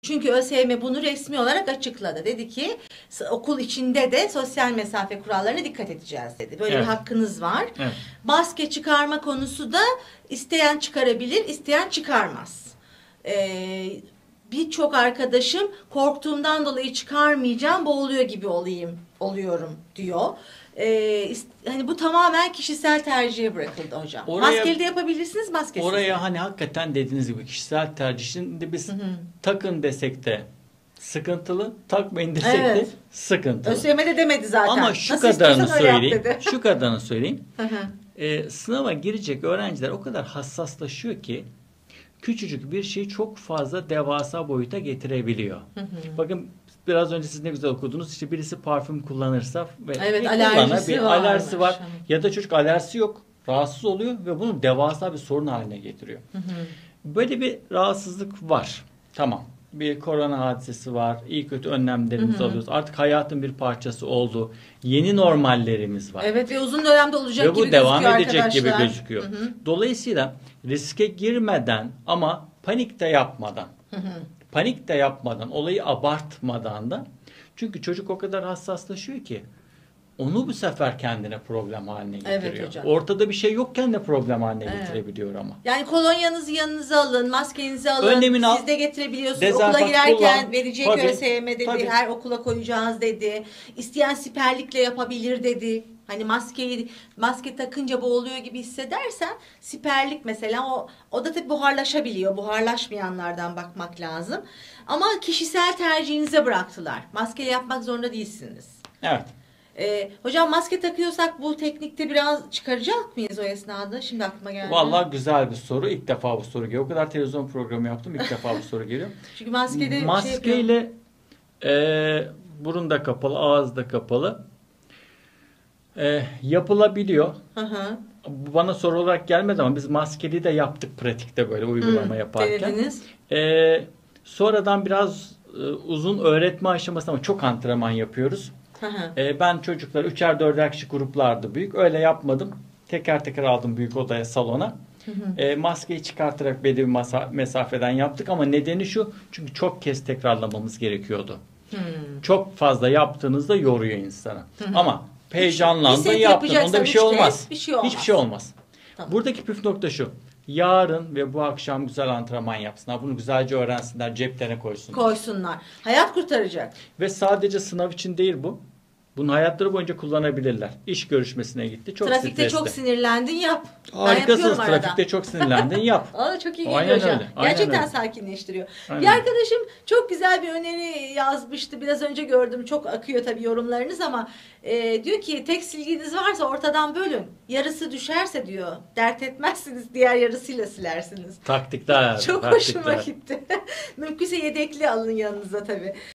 Çünkü ÖSYM bunu resmi olarak açıkladı. Dedi ki okul içinde de sosyal mesafe kurallarına dikkat edeceğiz dedi. Böyle bir Evet. hakkınız var. Evet. Maske çıkarma konusu da isteyen çıkarabilir, isteyen çıkarmaz. Birçok arkadaşım korktuğumdan dolayı çıkarmayacağım, boğuluyor gibi oluyorum diyor. Hani bu tamamen kişisel tercihe bırakıldı hocam. Maskeli de yapabilirsiniz, maskesiz de. Oraya hani hakikaten dediğiniz gibi kişisel tercih. Şimdi biz takın desek de sıkıntılı, takmayın desek de sıkıntılı. ÖSYM de demedi zaten. Ama şu Nasıl kadarını istiyorsan öyle yap söyleyeyim. dedi. Şu kadarını söyleyeyim. Sınava girecek öğrenciler o kadar hassaslaşıyor ki küçücük bir şeyi çok fazla devasa boyuta getirebiliyor. Bakın biraz önce siz ne güzel okudunuz. İşte birisi parfüm kullanırsa ve alerjisi var. Ya da çocuk alerjisi yok. Rahatsız oluyor ve bunu devasa bir sorun haline getiriyor. Böyle bir rahatsızlık var. Tamam. Bir korona hadisesi var. İyi kötü önlemlerimizi alıyoruz. Artık hayatın bir parçası oldu. Yeni normallerimiz var. Evet ve uzun dönemde olacak ve gibi bu devam edecek arkadaşlar. gibi gözüküyor. Dolayısıyla riske girmeden ama panik de yapmadan. Panik de yapmadan, olayı abartmadan da. Çünkü çocuk o kadar hassaslaşıyor ki onu bu sefer kendine problem haline getiriyor. Evet hocam. Ortada bir şey yokken de problem haline getirebiliyor ama. Yani kolonyanızı yanınıza alın, maskenizi alın. Önlemini Siz de getirebiliyorsunuz. Dezenfektan Okula girerken kullan. verecek Tabii, ÖSYM dedi. tabii. Her okula koyacağız dedi. İsteyen siperlikle yapabilir dedi. Hani maske takınca boğuluyor gibi hissedersen siperlik mesela o da tabii buharlaşabiliyor. Buharlaşmayanlardan bakmak lazım. Ama kişisel tercihinize bıraktılar. Maskeyle yapmak zorunda değilsiniz. Evet. Hocam maske takıyorsak bu teknikte biraz çıkaracak mıyız o esnada? Şimdi aklıma geldi. Vallahi güzel bir soru. İlk defa bu soru geliyor. O kadar televizyon programı yaptım. İlk defa bu soru geliyor. Çünkü maskede maskeyle burun da kapalı, ağız da kapalı. Yapılabiliyor. Bu bana soru olarak gelmedi ama biz maskeli de yaptık pratikte böyle uygulama yaparken. Denediniz. Sonradan biraz uzun öğretme aşaması ama çok antrenman yapıyoruz. Ben çocuklar 3'er 4'er kişi gruplardı büyük. Öyle yapmadım. Teker teker aldım büyük odaya, salona. Maskeyi çıkartarak belli bir mesafeden yaptık ama nedeni şu. Çünkü çok kez tekrarlamamız gerekiyordu. Çok fazla yaptığınızda yoruyor insanı. Ama heyecanlandın yaptın. Onda bir şey olmaz. Hiçbir şey olmaz. Tamam. Buradaki püf nokta şu. Yarın ve bu akşam güzel antrenman yapsınlar. Bunu güzelce öğrensinler. Ceplerine koysunlar. Hayat kurtaracak. Ve sadece sınav için değil bu. Bunu hayatları boyunca kullanabilirler. İş görüşmesine gitti. Çok Trafikte stresli. çok sinirlendin yap. Harikasınız. Trafikte çok sinirlendin yap. O da çok iyi geliyor Aynen hocam. öyle. Aynen Gerçekten öyle. sakinleştiriyor. Aynen. Bir arkadaşım çok güzel bir öneri yazmıştı. Biraz önce gördüm. Çok akıyor tabii yorumlarınız ama diyor ki tek silginiz varsa ortadan bölün. Yarısı düşerse diyor. Dert etmezsiniz. Diğer yarısıyla silersiniz. Taktikler. Çok hoşuma gitti. Mümkünse yedekli alın yanınıza tabii.